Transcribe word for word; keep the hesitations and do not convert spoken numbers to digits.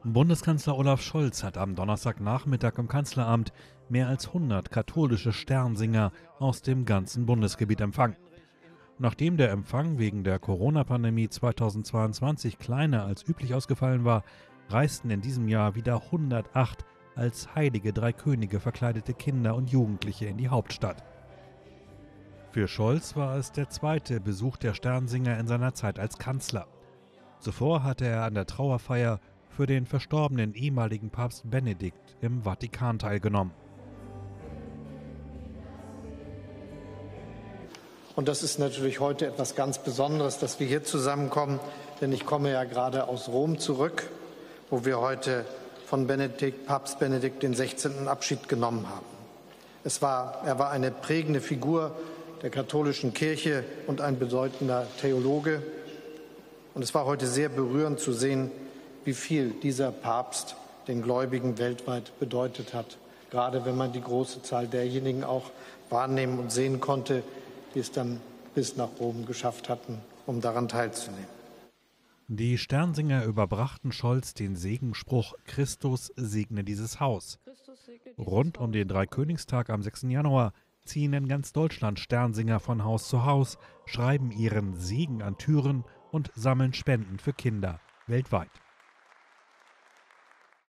Bundeskanzler Olaf Scholz hat am Donnerstagnachmittag im Kanzleramt mehr als hundert katholische Sternsinger aus dem ganzen Bundesgebiet empfangen. Nachdem der Empfang wegen der Corona-Pandemie zweitausendzweiundzwanzig kleiner als üblich ausgefallen war, reisten in diesem Jahr wieder hundertacht als heilige drei Könige verkleidete Kinder und Jugendliche in die Hauptstadt. Für Scholz war es der zweite Besuch der Sternsinger in seiner Zeit als Kanzler. Zuvor hatte er an der Trauerfeier für den verstorbenen ehemaligen Papst Benedikt im Vatikan teilgenommen. Und das ist natürlich heute etwas ganz Besonderes, dass wir hier zusammenkommen, denn ich komme ja gerade aus Rom zurück, wo wir heute von Benedikt, Papst Benedikt den sechzehnten Abschied genommen haben. Es war, er war eine prägende Figur der katholischen Kirche und ein bedeutender Theologe. Und es war heute sehr berührend zu sehen, wie viel dieser Papst den Gläubigen weltweit bedeutet hat. Gerade wenn man die große Zahl derjenigen auch wahrnehmen und sehen konnte, die es dann bis nach Rom geschafft hatten, um daran teilzunehmen. Die Sternsinger überbrachten Scholz den Segenspruch „Christus segne dieses Haus". Rund um den Dreikönigstag am sechsten Januar ziehen in ganz Deutschland Sternsinger von Haus zu Haus, schreiben ihren Segen an Türen und sammeln Spenden für Kinder weltweit.